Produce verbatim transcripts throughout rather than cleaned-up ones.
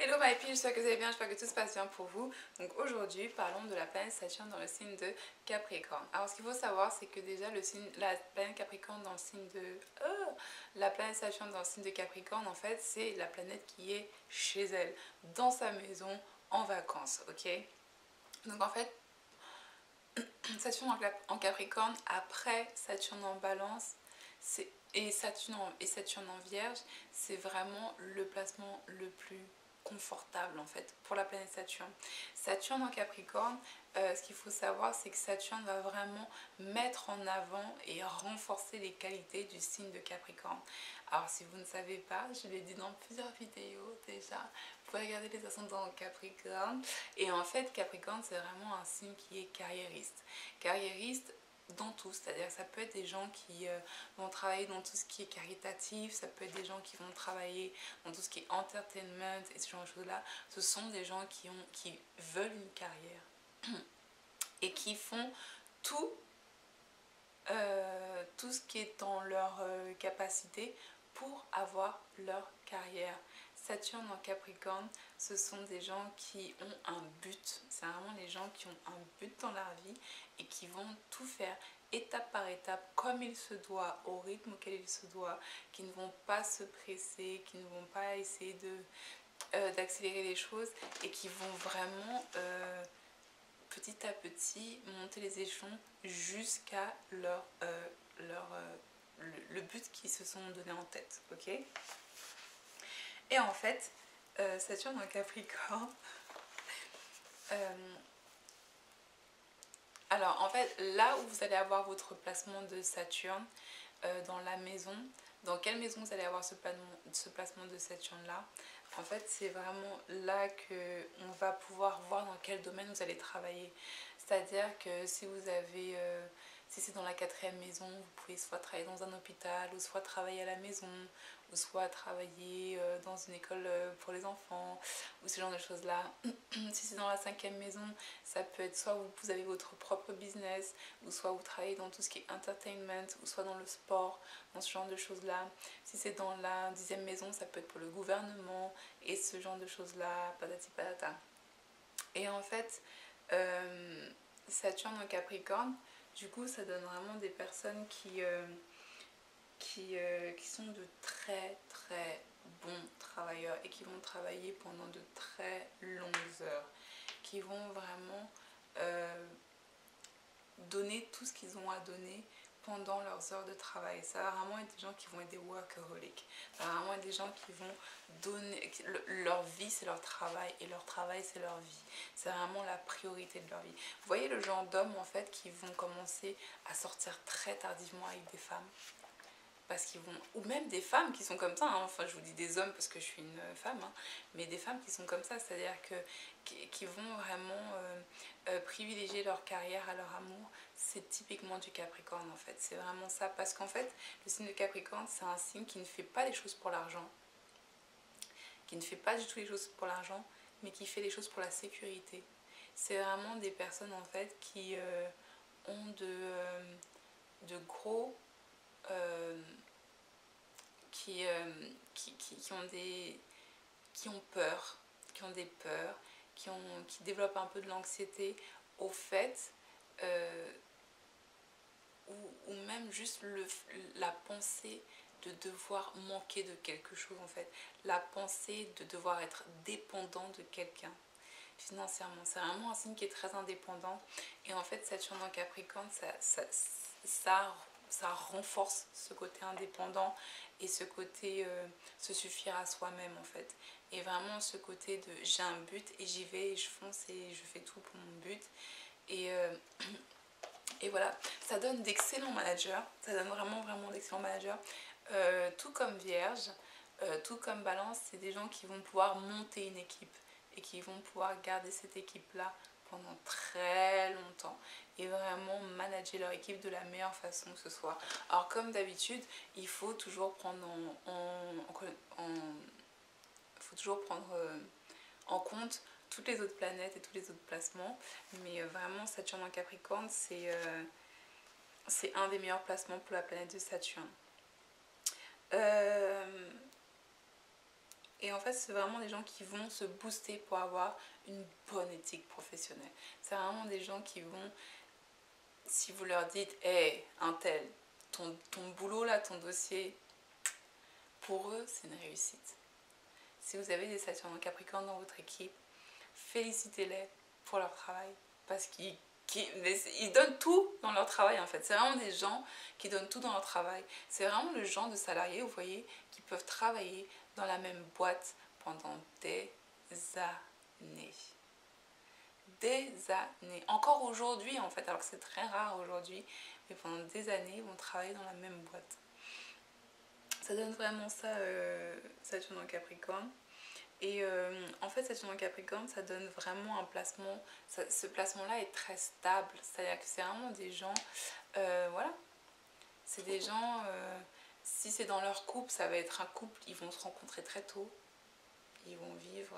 Hello my people, j'espère que vous allez bien, j'espère que tout se passe bien pour vous. Donc aujourd'hui, parlons de la planète Saturne dans le signe de Capricorne. Alors ce qu'il faut savoir, c'est que déjà le signe, la planète Capricorne dans le signe de... Oh, la planète Saturne dans le signe de Capricorne, en fait, c'est la planète qui est chez elle, dans sa maison, en vacances, ok? Donc en fait, Saturne en Capricorne, après Saturne en Balance, c'est... Et Saturne, en, et Saturne en Vierge, c'est vraiment le placement le plus confortable en fait pour la planète Saturne. Saturne en Capricorne, euh, ce qu'il faut savoir, c'est que Saturne va vraiment mettre en avant et renforcer les qualités du signe de Capricorne. Alors si vous ne savez pas, je l'ai dit dans plusieurs vidéos déjà, vous pouvez regarder les ascendants en Capricorne. Et en fait, Capricorne, c'est vraiment un signe qui est carriériste. Carriériste dans tout, c'est-à-dire ça peut être des gens qui euh, vont travailler dans tout ce qui est caritatif, ça peut être des gens qui vont travailler dans tout ce qui est entertainment et ce genre de choses là. Ce sont des gens qui, ont, qui veulent une carrière et qui font tout, euh, tout ce qui est en leur euh, capacité pour avoir leur carrière. Saturne en Capricorne, ce sont des gens qui ont un but. C'est vraiment les gens qui ont un but dans leur vie et qui vont tout faire étape par étape, comme il se doit, au rythme auquel il se doit, qui ne vont pas se presser, qui ne vont pas essayer de, euh, d'accélérer les choses et qui vont vraiment euh, petit à petit monter les échelons jusqu'à leur, euh, leur, euh, le, le but qu'ils se sont donné en tête. Ok ? Et en fait, euh, Saturne en Capricorne, euh, alors en fait, là où vous allez avoir votre placement de Saturne euh, dans la maison, dans quelle maison vous allez avoir ce, ce placement de Saturne là, en fait c'est vraiment là qu'on va pouvoir voir dans quel domaine vous allez travailler. C'est-à-dire que si vous avez... Euh, Si c'est dans la quatrième maison, vous pouvez soit travailler dans un hôpital, ou soit travailler à la maison, ou soit travailler dans une école pour les enfants, ou ce genre de choses-là. Si c'est dans la cinquième maison, ça peut être soit vous avez votre propre business, ou soit vous travaillez dans tout ce qui est entertainment, ou soit dans le sport, dans ce genre de choses-là. Si c'est dans la dixième maison, ça peut être pour le gouvernement, et ce genre de choses-là, patati patata. Et en fait, euh, Saturne en Capricorne, du coup, ça donne vraiment des personnes qui, euh, qui, euh, qui sont de très très bons travailleurs et qui vont travailler pendant de très longues heures, qui vont vraiment euh, donner tout ce qu'ils ont à donner pendant leurs heures de travail. Ça va vraiment être des gens qui vont être des workaholics. Ça va vraiment être des gens qui vont donner... Leur vie, c'est leur travail et leur travail, c'est leur vie. C'est vraiment la priorité de leur vie. Vous voyez le genre d'hommes, en fait, qui vont commencer à sortir très tardivement avec des femmes. Parce qu'ils vont... Ou même des femmes qui sont comme ça, hein. Enfin je vous dis des hommes parce que je suis une femme, hein. Mais des femmes qui sont comme ça, c'est-à-dire que qui, qui vont vraiment euh, euh, privilégier leur carrière à leur amour. C'est typiquement du Capricorne en fait, c'est vraiment ça. Parce qu'en fait, le signe de Capricorne, c'est un signe qui ne fait pas les choses pour l'argent, qui ne fait pas du tout les choses pour l'argent, mais qui fait les choses pour la sécurité. C'est vraiment des personnes en fait qui euh, ont de, euh, de gros... Euh, qui, euh, qui, qui, qui, ont des, qui ont peur, qui ont des peurs, qui, ont, qui développent un peu de l'anxiété au fait, euh, ou, ou même juste le, la pensée de devoir manquer de quelque chose en fait, la pensée de devoir être dépendant de quelqu'un financièrement. C'est vraiment un signe qui est très indépendant et en fait Saturne en Capricorne, ça, ça, ça, ça renforce ce côté indépendant et ce côté euh, se suffire à soi-même en fait. Et vraiment ce côté de j'ai un but et j'y vais et je fonce et je fais tout pour mon but. Et, euh, et voilà, ça donne d'excellents managers, ça donne vraiment vraiment d'excellents managers. Euh, tout comme Vierge, euh, tout comme Balance, c'est des gens qui vont pouvoir monter une équipe et qui vont pouvoir garder cette équipe-là pendant très longtemps et vraiment manager leur équipe de la meilleure façon que ce soit. Alors comme d'habitude, il faut toujours prendre en, en, en, faut toujours prendre euh, en compte toutes les autres planètes et tous les autres placements, mais euh, vraiment Saturne en Capricorne, c'est euh, c'est un des meilleurs placements pour la planète de Saturne. Euh, Et en fait, c'est vraiment des gens qui vont se booster pour avoir une bonne éthique professionnelle. C'est vraiment des gens qui vont, si vous leur dites, hé, hey, un tel, ton, ton boulot là, ton dossier, pour eux, c'est une réussite. Si vous avez des Saturnes en Capricorne dans votre équipe, félicitez-les pour leur travail. Parce qu'ils qui, ils donnent tout dans leur travail en fait. C'est vraiment des gens qui donnent tout dans leur travail. C'est vraiment le genre de salariés, vous voyez, qui peuvent travailler dans la même boîte pendant des années. Des années. Encore aujourd'hui en fait, alors que c'est très rare aujourd'hui, mais pendant des années, ils vont travailler dans la même boîte. Ça donne vraiment ça, euh, Saturne en Capricorne. Et euh, en fait, Saturne en Capricorne, ça donne vraiment un placement. Ça, ce placement-là est très stable. C'est-à-dire que c'est vraiment des gens. Euh, voilà. C'est des gens. Euh, si c'est dans leur couple, ça va être un couple. Ils vont se rencontrer très tôt. Ils vont vivre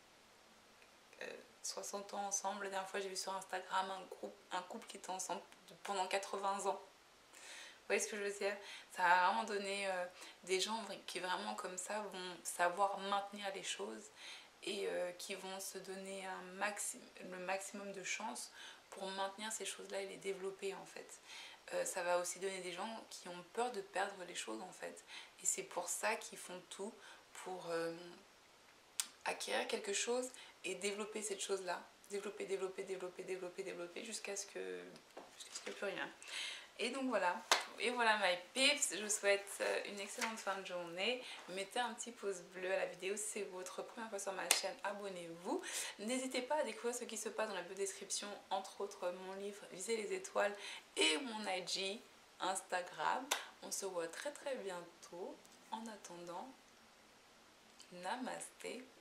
euh, soixante ans ensemble. La dernière fois, j'ai vu sur Instagram un, groupe, un couple qui était ensemble pendant quatre-vingts ans. Vous voyez ce que je veux dire? Ça a vraiment donné euh, des gens qui vraiment comme ça vont savoir maintenir les choses et euh, qui vont se donner un maxi le maximum de chances pour maintenir ces choses-là et les développer en fait. Euh, ça va aussi donner des gens qui ont peur de perdre les choses en fait. Et c'est pour ça qu'ils font tout pour euh, acquérir quelque chose et développer cette chose-là. Développer, développer, développer, développer, développer jusqu'à ce que jusqu'à ce qu'il n'y ait plus rien. Et donc voilà, et voilà my pips, je vous souhaite une excellente fin de journée. Mettez un petit pouce bleu à la vidéo si c'est votre première fois sur ma chaîne, abonnez-vous. N'hésitez pas à découvrir ce qui se passe dans la bio-description, entre autres mon livre Viser les étoiles et mon I G, Instagram. On se voit très très bientôt. En attendant, namasté.